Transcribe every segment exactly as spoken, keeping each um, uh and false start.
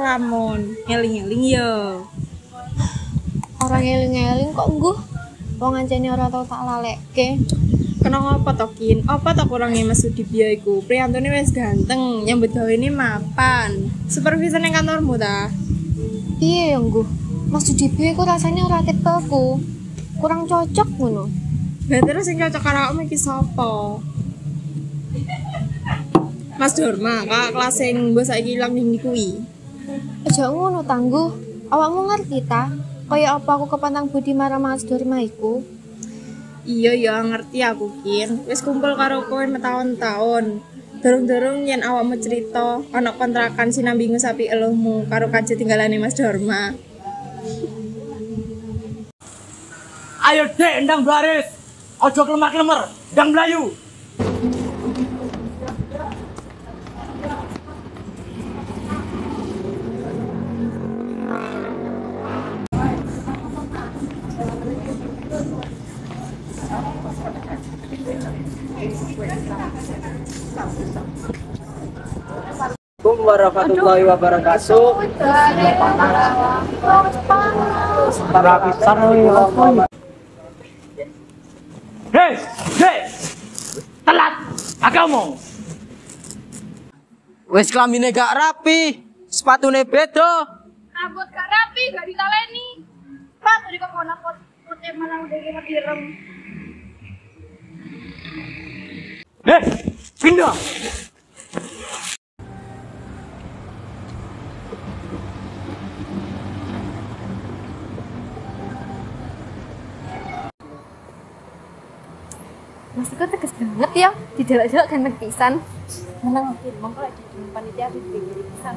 lamun ngeling-ngeling yo. Orang ngeling-ngeling kok ngguh. Wong ngancani ora tau tak lalekke. Kena apa to, Kin? Apa to kurange Mas Sudibyo iku? Priyantune wis ganteng, nyambut gawene mapan. Supervisor ning kantormu ta? Piye yo ngguh? Mas Sudibyo iku rasane ora tipeku. Kurang cocok ngono. Lah terus sing cocok karo awakmu iki sapa? Mas Dorma, kakak kelas sing mbok saiki ilang ning kuwi. Aja ngono tangguh. Awakmu ngerti ta? Kaya apa aku kepantang budi marang Mas Dorma iku? Iya ya ngerti aku, Kin. Wis kumpul karo kowe setahun-tahun. Durung-durung yen awakmu cerita ana kontrakan sinambi ngusapi eluhmu karo kaje tinggalane Mas Dorma. Ayo Dek, ndang baris. Ojo klemak-klemer, ndang mlayu. Assalamualaikum warahmatullahi wabarakatuh. Para pisan Hei, Dek. Telat. Agak omong. wis kelamine gak rapi, sepatune beda. Rambut gak rapi, gak ditaleni. Pak, tadi kok kona pot putih mana udah kena direm. Hei, pindah. Mas Eko tegas banget ya, didelok-delok ganteng pisan. Menang mongko lagi di panitia di pisan.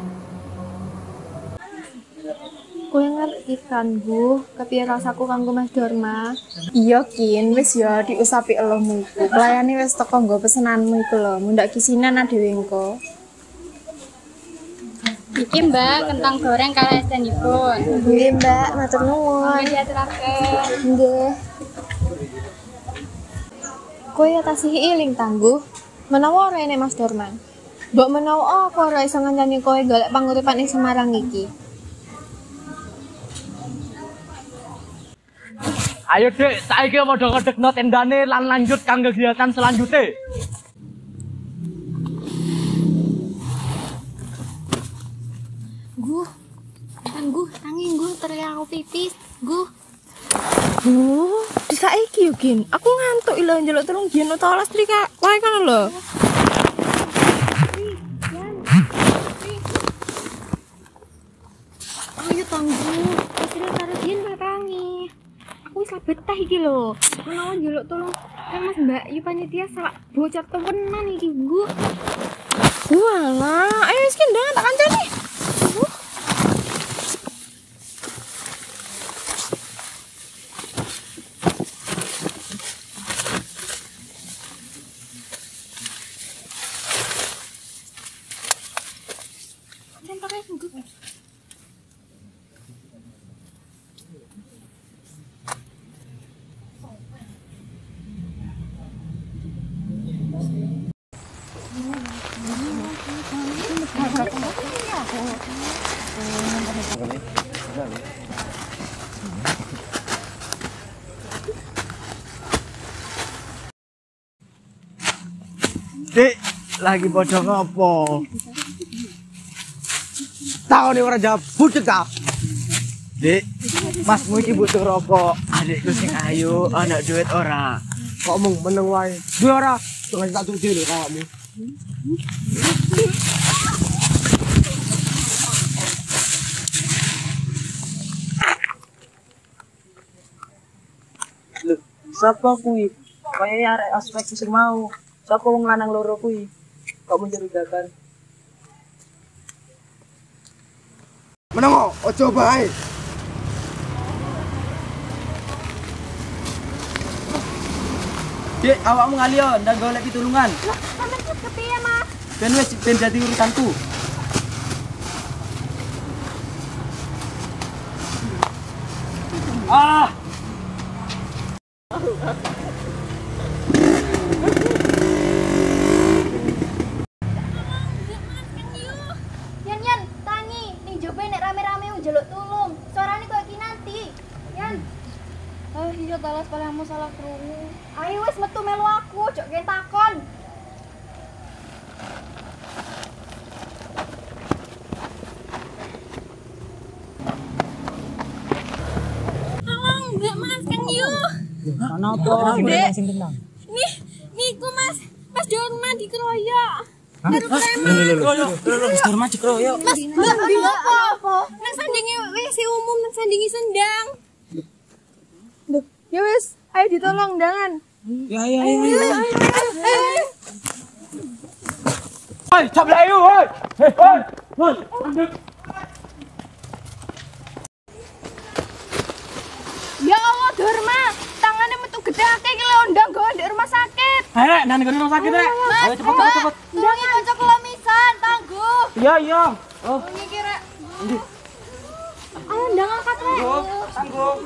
Kowe ngerti kan, Bu, kepiye rasaku kanggo Mas Dorma? Iya, Kin, wis ya diusapi eluhmu iku. Pelayane wis teko nggo pesenanmu iku lho, mundak kisinan dhewe engko. Iki Mbak, kentang goreng kala estenipun. Nggih, Mbak, matur nuwun. Diaturaken. Nggih. Kowe ya tasih iling tangguh. Menawa ora enek Mas Dorma. Mbok menawa aku ora iso ngancani kowe golek panguripan ing Semarang iki. Ayo Dek, saiki padha ngedekno tendane lan lanjut kanggo kegiatan selanjutnya. Guh. Tangguh, tangi guh teriak aku pipis. Guh. Duh, disaiki yo, Kin. Aku ngantuk lho njaluk tulung Gian utawa lastri Kak. Wae kan lho. Ayo tangguh, lastri karo Dian tangi. Aku wis betah iki lho. Menawa njaluk tolong kan Mas Mbak Yu panitia salah bocor temenan iki, Guh. Walah, ayo wis kendang tak kancani. Dek, lagi bodoh ngopo? Tahu nih orang jawab bucek tak? Dek, masmu iki butuh rokok. Adikku sing ayu, anak duit ora. Kok mung meneng wae. Duit ora, jangan tak tuju lho kamu. Lho, sapa kuwi? Kaya arek aspek sing mau. Sapa wong lanang loro kuwi? Kok mencurigakan? Menengo, ojo bae. Dek, awakmu ngalio ndak golek pitulungan. Lah, sampeyan iki kepiye, Mas? Ben wis ben dadi urusanku. Ah, Yan yan, tangi ning jobe njaluk tulung. Suarane koyo iki nanti. Yan. Ah, iya talas paling mau salah krungu. Ayo wis metu melu aku, ojo gen takon. Tolong, Mbak Mas kan yo. Ana apa? Dek. Sing tentang. Nih, niku Mas. Mas Dorma dikeroyok. Karo Lho, preman. lho, lho, lho, lho, Mas Dorma dikeroyok. Mas, Mbak, Mbak apa? Nang sandinge W C umum, nang sandinge sendang. Duh, ya wis, ayo ditolong dangan. Ya, ya, ya, ya. Hei, sebelah ayo, hei. Hei, hei. Hei, andek. Ya Allah, Dorma, tangannya metu gedake iki lho ndang go ndek rumah sakit. Hei, nang ngene rumah sakit, Rek. Ayo cepet, cepet, cepet. Ndang iki kanca kelamisan, tangguh. Iya, iya. Oh, Iki rek. Ayo ndang angkat rek. tanggung.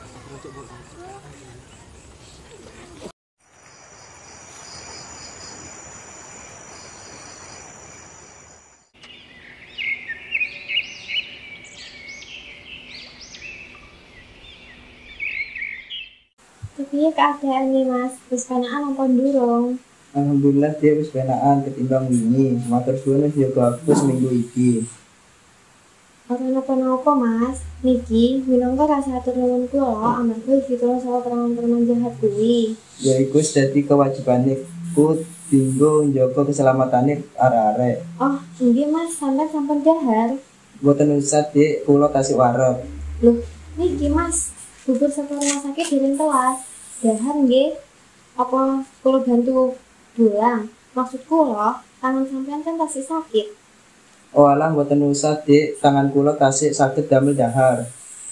Piye keadaannya Mas? Wis penaan apa ndurung? Alhamdulillah dia wis penaan ketimbang wingi. Matur suwun wis jaga aku seminggu iki. Ora napa-napa Mas. Niki minangka rasa atur nuwun kula amarga ditolong sama preman-preman jahat kuwi. Ya iku wis dadi kewajibane ku dinggo njaga keselamatane arek-arek. Oh, nggih Mas, sampean sampun dahar. Mboten usah, Dik, kula tasih warep. Loh, niki Mas, bubur saka rumah sakit dereng telas. Dahar nggih. Apa kula bantu pulang? Maksud kula, tangan sampean kan tasih sakit. Oh alah mboten usah, Dik, tangan kula tasih saged damel dahar.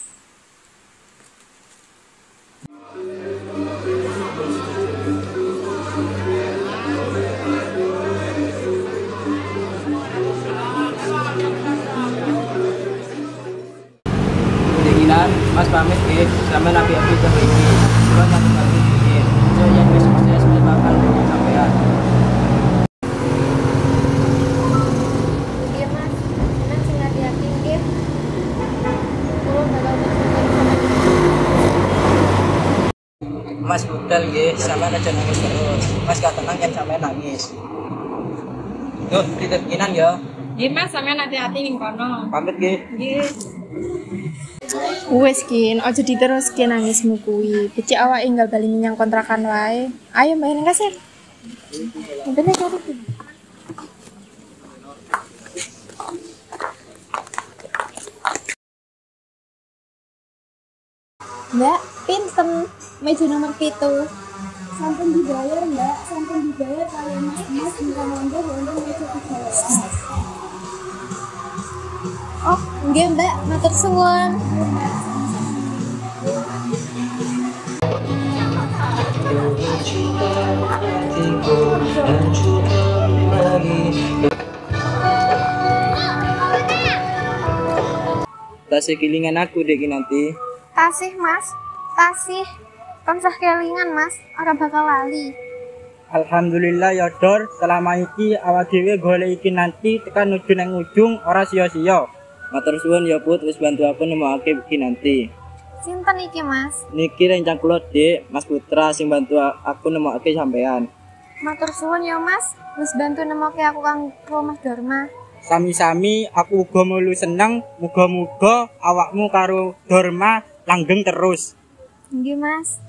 Dekinan, Mas pamit nggih. Sampeyan api-api teng mriki. Kula nyambut balik nggih. Yo yen wis saya sampeyan bakal sampeyan. Nggih Mas, sampean sing hati-hati nggih. Kula bakal Mas budal nggih, sampeyan aja nangis terus. Mas gak tenang yen sampeyan nangis. Yo, titip kinan ya. Nggih Mas, sampean hati-hati ning kono. Pamit nggih. Nggih. Wes kin, ojo diteruske nangismu kuwi. Becik awake enggal bali menyang kontrakan wae. Ayo mbak ning kasir. Bener cari. Mbak, pinten meja nomor pitu. sampun dibayar Mbak, sampun dibayar kalian Mas, Mas bukan Anda, Anda meja tiga. Oh, nggih Mbak, matur suwun. Tasih kilingan aku Dek nanti. Tasih Mas, tasih. Tansah kelingan Mas, ora bakal lali. Alhamdulillah ya Dor, selama iki awak dhewe golek iki nanti tekan nuju nang ujung ora sia-sia. Matur suwun ya Put, wis bantu aku nemokake iki nanti. Sinten iki Mas? Niki rencang kula Dik, Mas Putra sing bantu aku nemokake sampean. Matur suwun ya Mas, wis bantu nemoke aku kang Mas Dorma. Sami-sami aku uga mulu seneng, muga-muga awakmu karo Dorma langgeng terus. Nggih Mas.